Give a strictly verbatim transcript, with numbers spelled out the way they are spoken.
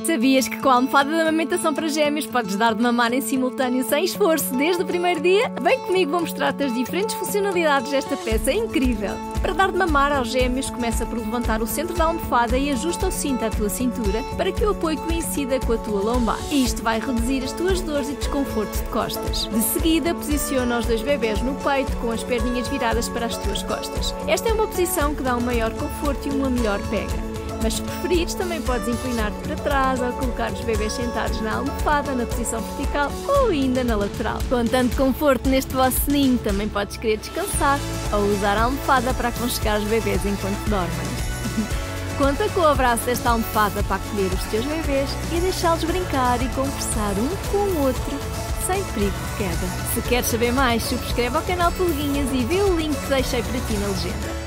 Sabias que com a almofada da amamentação para gêmeos podes dar de mamar em simultâneo sem esforço desde o primeiro dia? Vem comigo, vou mostrar-te as diferentes funcionalidades desta peça incrível. Para dar de mamar aos gêmeos, começa por levantar o centro da almofada e ajusta o cinto à tua cintura para que o apoio coincida com a tua lombar. Isto vai reduzir as tuas dores e desconforto de costas. De seguida, posiciona os dois bebés no peito com as perninhas viradas para as tuas costas. Esta é uma posição que dá um maior conforto e uma melhor pega. Mas se preferires, também podes inclinar-te para trás ou colocar os bebés sentados na almofada, na posição vertical ou ainda na lateral. Com tanto conforto neste vosso ninho, também podes querer descansar ou usar a almofada para aconchegar os bebés enquanto dormem. Conta com o abraço desta almofada para acolher os teus bebés e deixá-los brincar e conversar um com o outro sem perigo de queda. Se queres saber mais, subscreve ao canal Pulguinhas e vê o link que deixei para ti na legenda.